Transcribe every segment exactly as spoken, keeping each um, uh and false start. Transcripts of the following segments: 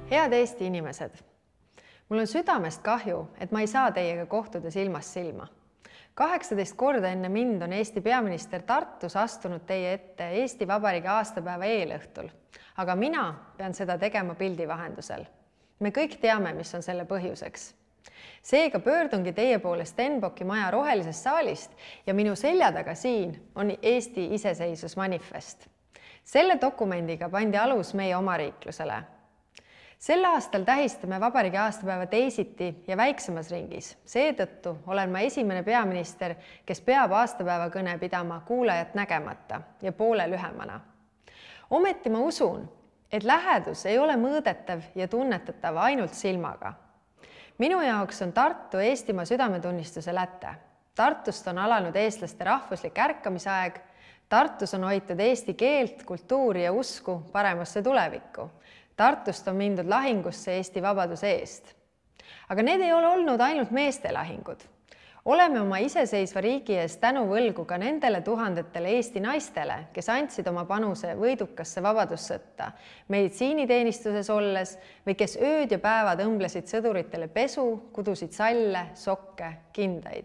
Head Eesti inimesed! Mul on südamest kahju, et ma ei saa teiega kohtuda silmast silma. kaheksateist korda enne mind on Eesti peaminister Tartus astunud teie ette Eesti Vabariigi aastapäeva eelõhtul, aga mina pean seda tegema pildi vahendusel. Me kõik teame, mis on selle põhjuseks. Seega pöördungi teie poole Stenbocki maja rohelisest saalist ja minu selja taga siin on Eesti iseseisvusmanifest. Selle dokumendiga pandi alus meie omariiklusele. Sel aastal tähistame Vabariigi aastapäeva teisiti ja väiksemas ringis. Seetõttu olen ma esimene peaminister, kes peab aastapäeva kõne pidama kuulajat nägemata ja poole lühemana. Ometi ma usun, et lähedus ei ole mõõdetav ja tunnetatav ainult silmaga. Minu jaoks on Tartu Eestimaa südametunnistuse läte. Tartust on alanud eestlaste rahvuslik ärkamisaeg. Tartus on hoitud eesti keelt, kultuuri ja usku paremasse tulevikku. Tartust on mindud lahingusse Eesti vabaduse eest. Aga need ei ole olnud ainult meeste lahingud. Oleme oma iseseisva riigi ees tänu võlgu ka nendele tuhandetele Eesti naistele, kes andsid oma panuse võidukasse vabadussõtta, meditsiiniteenistuses olles või kes ööd ja päevad õmblesid sõduritele pesu, kudusid salle, sokke, kindaid.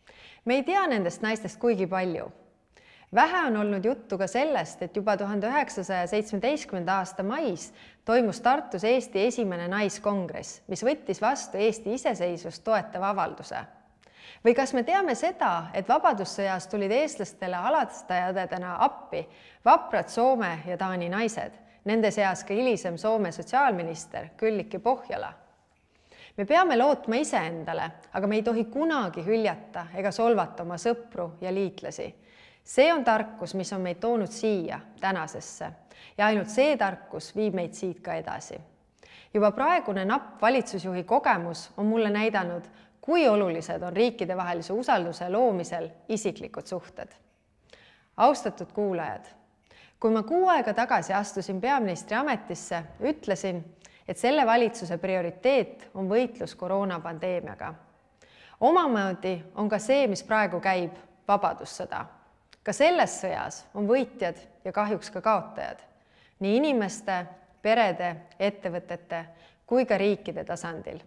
Me ei tea nendest naistest kuigi palju. Vähe on olnud juttu ka sellest, et juba tuhande üheksasaja seitsmeteistkümnenda aasta mais toimus Tartus Eesti esimene naiskongress, mis võttis vastu Eesti iseseisvust toetava avalduse. Või kas me teame seda, et vabadussõjas tulid eestlastele alastajadena appi vaprad Soome ja Taani naised, nende seas ka hilisem Soome sotsiaalminister Kylliki Pohjola. Me peame lootma iseendale, aga me ei tohi kunagi hüljata ega solvata oma sõpru ja liitlasi. See on tarkus, mis on meid toonud siia, tänasesse, ja ainult see tarkus viib meid siit ka edasi. Juba praegune napp valitsusjuhi kogemus on mulle näidanud, kui olulised on riikidevahelise usalduse loomisel isiklikud suhted. Austatud kuulajad, kui ma kuu aega tagasi astusin peaministri ametisse, ütlesin, et selle valitsuse prioriteet on võitlus koroonapandeemiaga. Omamoodi on ka see, mis praegu käib, vabadussõda. Ka selles sõjas on võitjad ja kahjuks ka kaotajad, nii inimeste, perede, ettevõtete kui ka riikide tasandil.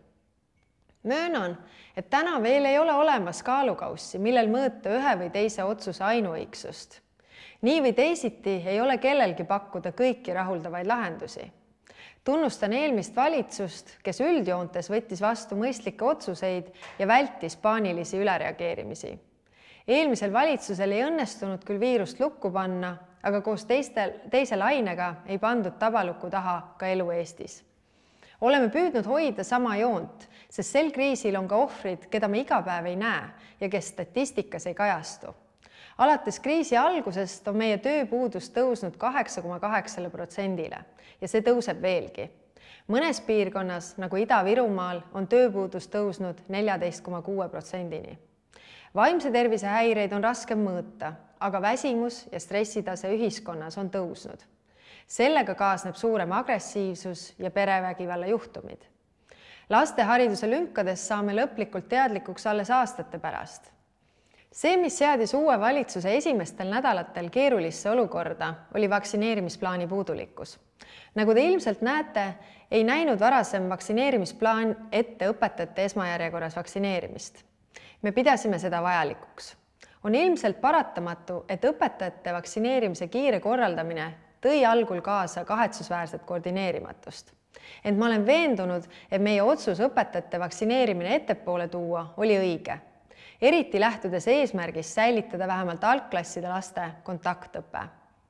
Möönan, et täna veel ei ole olemas kaalukaussi, millel mõõta ühe või teise otsuse ainuõigsust. Nii või teisiti ei ole kellelgi pakkuda kõiki rahuldavaid lahendusi. Tunnustan eelmist valitsust, kes üldjoontes võttis vastu mõistlikke otsuseid ja vältis paanilisi ülereageerimisi. Eelmisel valitsusel ei õnnestunud küll viirust lukku panna, aga koos teiste, teise lainega ei pandud tabaluku taha ka elu Eestis. Oleme püüdnud hoida sama joont, sest sel kriisil on ka ohvrid, keda me iga päev ei näe ja kes statistikas ei kajastu. Alates kriisi algusest on meie tööpuudus tõusnud kaheksa koma kaheksa protsendile ja see tõuseb veelgi. Mõnes piirkonnas, nagu Ida-Virumaal, on tööpuudus tõusnud neljateist koma kuue protsendini. Vaimse tervise häireid on raskem mõõta, aga väsimus ja stressitase ühiskonnas on tõusnud. Sellega kaasneb suurem agressiivsus ja perevägivalla juhtumid. Laste hariduse lünkades saame lõplikult teadlikuks alles aastate pärast. See, mis seadis uue valitsuse esimestel nädalatel keerulisse olukorda, oli vaktsineerimisplaani puudulikkus. Nagu te ilmselt näete, ei näinud varasem vaktsineerimisplaan ette õpetajate esmajärjekorras vaktsineerimist. Me pidasime seda vajalikuks. On ilmselt paratamatu, et õpetajate vaktsineerimise kiire korraldamine tõi algul kaasa kahetsusväärset koordineerimatust. Ent ma olen veendunud, et meie otsus õpetajate vaktsineerimine ettepoole tuua oli õige. Eriti lähtudes eesmärgist säilitada vähemalt algklasside laste kontaktõpe.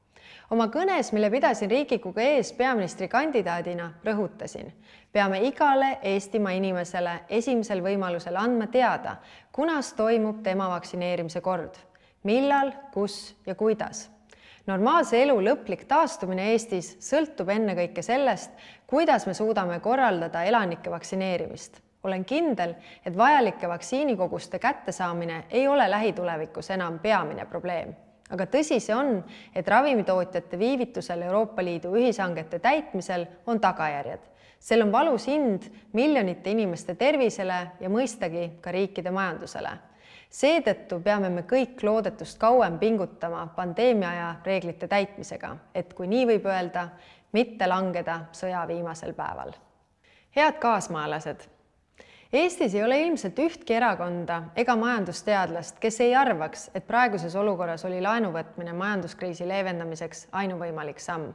Oma kõnes, mille pidasin Riigikogu ees peaministri kandidaadina, rõhutasin. Peame igale Eestimaa inimesele esimesel võimalusel andma teada, kunas toimub tema vaktsineerimise kord, millal, kus ja kuidas. Normaalse elu lõplik taastumine Eestis sõltub ennekõike sellest, kuidas me suudame korraldada elanike vaktsineerimist. Olen kindel, et vajalike vaktsiinikoguste kättesaamine ei ole lähitulevikus enam peamine probleem. Aga tõsi see on, et ravimitootjate viivitusel Euroopa Liidu ühishangete täitmisel on tagajärjed. Sel on valus hind miljonite inimeste tervisele ja mõistagi ka riikide majandusele. Seetõttu peame me kõik loodetust kauem pingutama pandeemia ja reeglite täitmisega, et kui nii võib öelda, mitte langeda sõja viimasel päeval. Head kaasmaalased! Eestis ei ole ilmselt ühtki erakonda ega majandusteadlast, kes ei arvaks, et praeguses olukorras oli laenu võtmine majanduskriisi leevendamiseks ainuvõimalik samm.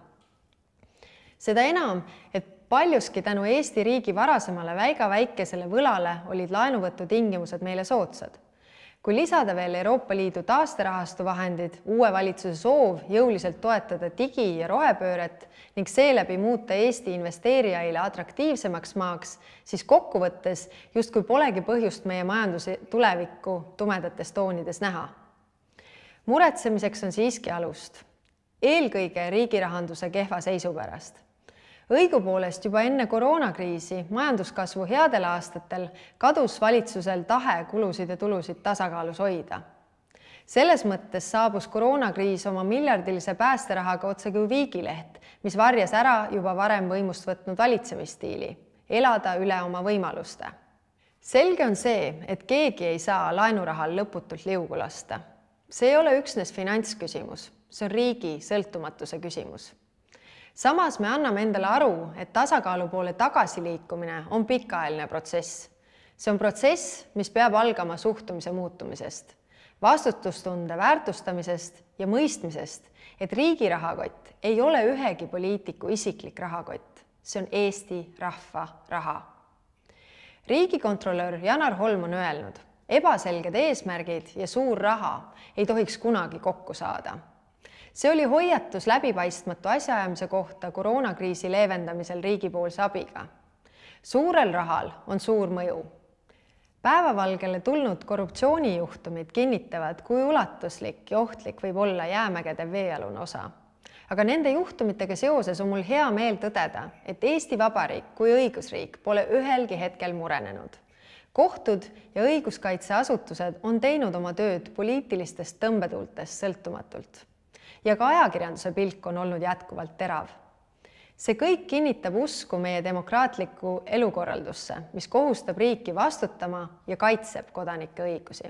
Seda enam, et paljuski tänu Eesti riigi varasemale väga väikesele võlale olid laenuvõtu tingimused meile soodsad. Kui lisada veel Euroopa Liidu taasterahastu vahendid, uue valitsuse soov jõuliselt toetada digi- ja rohepööret ning seeläbi muuta Eesti investeerijaile atraktiivsemaks maaks, siis kokkuvõttes justkui polegi põhjust meie majanduse tulevikku tumedates toonides näha. Muretsemiseks on siiski alust. Eelkõige riigirahanduse kehva seisu pärast. Õigupoolest juba enne koroonakriisi majanduskasvu headel aastatel kadus valitsusel tahe kulusid ja tulusid tasakaalus hoida. Selles mõttes saabus koroonakriis oma miljardilise päästerahaga otse kui viigileht, mis varjas ära juba varem võimust võtnud valitsemisstiili, elada üle oma võimaluste. Selge on see, et keegi ei saa laenurahal lõputult liugu lasta. See ei ole üksnes finantsküsimus, see on riigi sõltumatuse küsimus. Samas me anname endale aru, et tasakaalu poole tagasiliikumine on pikaajaline protsess. See on protsess, mis peab algama suhtumise muutumisest, vastutustunde väärtustamisest ja mõistmisest, et riigi rahakott ei ole ühegi poliitiku isiklik rahakott. See on Eesti rahva raha. Riigikontrolör Janar Holm on öelnud, ebaselged eesmärgid ja suur raha ei tohiks kunagi kokku saada. See oli hoiatus läbipaistmatu asjaajamise kohta koroonakriisi leevendamisel riigipoolse abiga. Suurel rahal on suur mõju. Päevavalgele tulnud korruptsioonijuhtumid kinnitavad, kui ulatuslik ja ohtlik võib olla jäämägede veealune osa. Aga nende juhtumitega seoses on mul hea meel tõdeda, et Eesti Vabariik kui õigusriik pole ühelgi hetkel murenenud. Kohtud ja õiguskaitseasutused on teinud oma tööd poliitilistest tõmbetuultest sõltumatult. Ja ka ajakirjanduse pilk on olnud jätkuvalt terav. See kõik kinnitab usku meie demokraatlikku elukorraldusse, mis kohustab riiki vastutama ja kaitseb kodanike õigusi.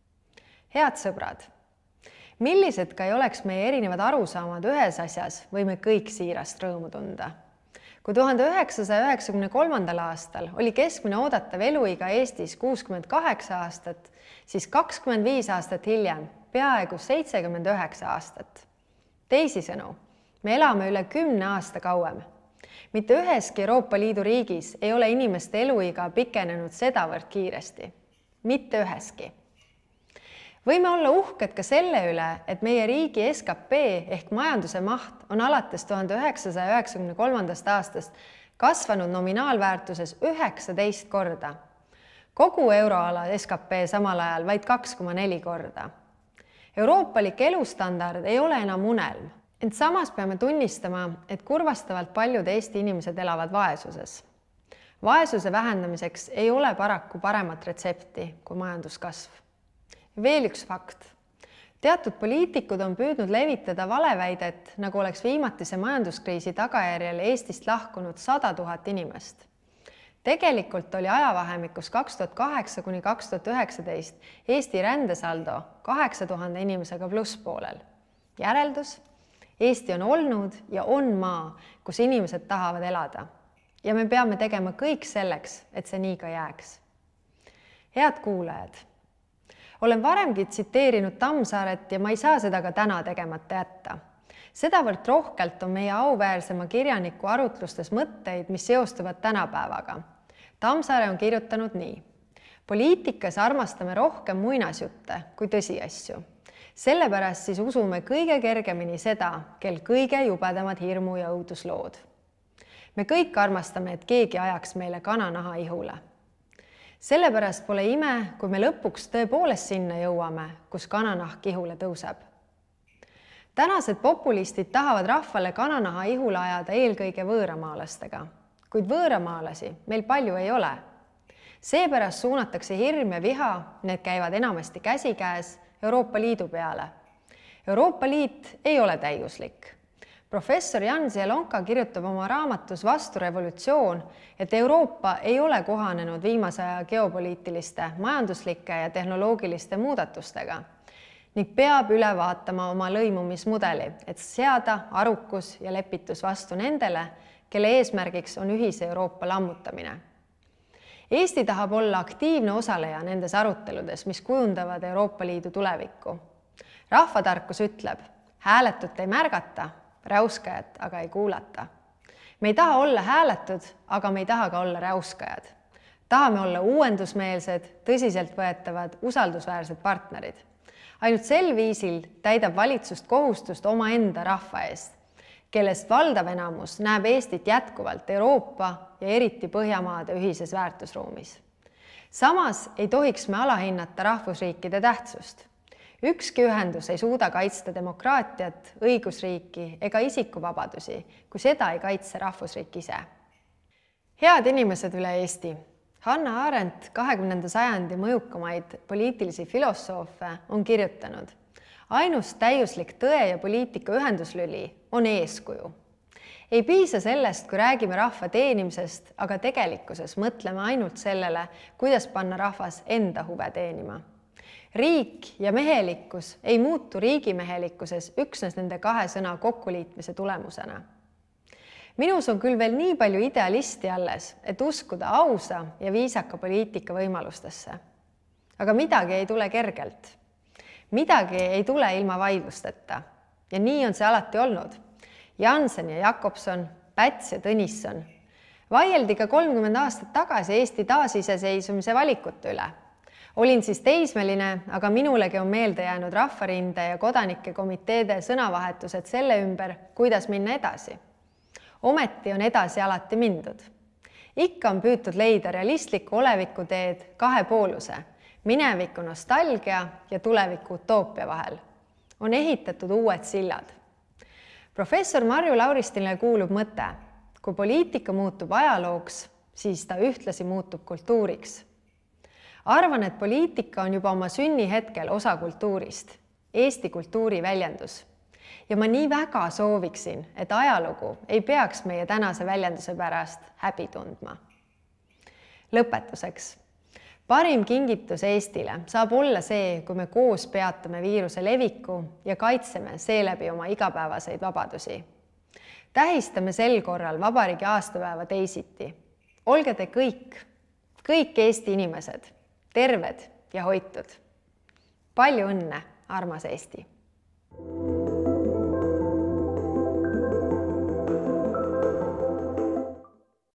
Head sõbrad, millised ka ei oleks meie erinevad arusaamad ühes asjas, võime kõik siirast rõõmu tunda. Kui tuhande üheksasaja üheksakümne kolmandal aastal oli keskmine oodatav eluiga Eestis kuuskümmend kaheksa aastat, siis kakskümmend viis aastat hiljem peaaegu seitsekümmend üheksa aastat. Teisisõnu, me elame üle kümne aasta kauem. Mitte üheski Euroopa Liidu riigis ei ole inimeste eluiga pikenenud sedavõrd kiiresti. Mitte üheski. Võime olla uhked ka selle üle, et meie riigi S K P ehk majanduse maht on alates tuhande üheksasaja üheksakümne kolmandast aastast kasvanud nominaalväärtuses üheksateist korda. Kogu euroala S K P samal ajal vaid kaks koma neli korda. Euroopalik elustandard ei ole enam unelm, ent samas peame tunnistama, et kurvastavalt paljud Eesti inimesed elavad vaesuses. Vaesuse vähendamiseks ei ole paraku paremat retsepti kui majanduskasv. Veel üks fakt. Teatud poliitikud on püüdnud levitada valeväidet, nagu oleks viimatise majanduskriisi tagajärjel Eestist lahkunud sada tuhat inimest. Tegelikult oli ajavahemikus kaks tuhat kaheksa kuni kaks tuhat üheksateist Eesti rändesaldo kaheksa tuhande inimesega plusspoolel. Järeldus, Eesti on olnud ja on maa, kus inimesed tahavad elada. Ja me peame tegema kõik selleks, et see nii ka jääks. Head kuulajad, olen varemgi tsiteerinud Tammsaaret ja ma ei saa seda ka täna tegemata jätta. Sedavõrd rohkelt on meie auväärsema kirjaniku arutlustes mõtteid, mis seostuvad tänapäevaga. Tammsaare on kirjutanud nii. Poliitikas armastame rohkem muinasjutte kui tõsiasju. Sellepärast siis usume kõige kergemini seda, kel kõige jubedamad hirmu ja õuduslood. Me kõik armastame, et keegi ajaks meile kananaha ihule. Sellepärast pole ime, kui me lõpuks tõepoolest sinna jõuame, kus kananahk ihule tõuseb. Tänased populistid tahavad rahvale kananaha ihule ajada eelkõige võõramaalastega, kuid võõramaalasi meil palju ei ole. Seepärast suunatakse hirm ja viha, need käivad enamasti käsikäes Euroopa Liidu peale. Euroopa Liit ei ole täiuslik. Professor Jan Zielonka kirjutab oma raamatus Vastu revolutsioon, et Euroopa ei ole kohanenud viimase aja geopoliitiliste, majanduslike ja tehnoloogiliste muudatustega ning peab üle vaatama oma lõimumismudeli, et seada arukus ja lepitus vastu nendele, kelle eesmärgiks on ühise Euroopa lammutamine. Eesti tahab olla aktiivne osaleja nendes aruteludes, mis kujundavad Euroopa Liidu tulevikku. Rahvatarkus ütleb, hääletut ei märgata, räuskajat aga ei kuulata. Me ei taha olla hääletud, aga me ei taha ka olla räuskajad. Tahame olla uuendusmeelsed, tõsiseltvõetavad, usaldusväärsed partnerid. Ainult sel viisil täidab valitsust kohustust omaenda rahva eest, kellest valdav enamus näeb Eestit jätkuvalt Euroopa ja eriti Põhjamaade ühises väärtusruumis. Samas ei tohiks me alahinnata rahvusriikide tähtsust. Ükski ühendus ei suuda kaitsta demokraatiat, õigusriiki ega isikuvabadusi, kui seda ei kaitse rahvusriik ise. Head inimesed üle Eesti! Hannah Arendt, kahekümnenda sajandi mõjukamaid poliitilisi filosoofe, on kirjutanud: ainus täiuslik tõe ja poliitika ühenduslüli on eeskuju. Ei piisa sellest, kui räägime rahva teenimisest, aga tegelikkuses mõtleme ainult sellele, kuidas panna rahvas enda huve teenima. Riik ja mehelikkus ei muutu riigimehelikkuses üksnes nende kahe sõna kokkuliitmise tulemusena. Minus on küll veel nii palju idealisti alles, et uskuda ausa ja viisaka poliitika võimalustesse. Aga midagi ei tule kergelt. Midagi ei tule ilma vaidlusteta. Ja nii on see alati olnud. Jansen ja Jakobson, Päts ja Tõnisson. Vaieldi ka kolmkümmend aastat tagasi Eesti taasiseseisvumise valikute üle. Olin siis teismeline, aga minulegi on meelde jäänud rahvarinde ja kodanike komiteede sõnavahetused selle ümber, kuidas minna edasi. Ometi on edasi alati mindud. Ikka on püütud leida realistliku oleviku teed kahe pooluse, mineviku nostalgia ja tuleviku utoopia vahel. On ehitatud uued sillad. Professor Marju Lauristinile kuulub mõte, kui poliitika muutub ajalooks, siis ta ühtlasi muutub kultuuriks. Arvan, et poliitika on juba oma sünnihetkel osa kultuurist, Eesti kultuuri väljendus. Ja ma nii väga sooviksin, et ajalugu ei peaks meie tänase väljenduse pärast häbi tundma. Lõpetuseks. Parim kingitus Eestile saab olla see, kui me koos peatame viiruse leviku ja kaitseme seeläbi oma igapäevaseid vabadusi. Tähistame sel korral vabariigi aastapäeva teisiti. Olge te kõik, kõik Eesti inimesed, terved ja hoitud. Palju õnne, armas Eesti!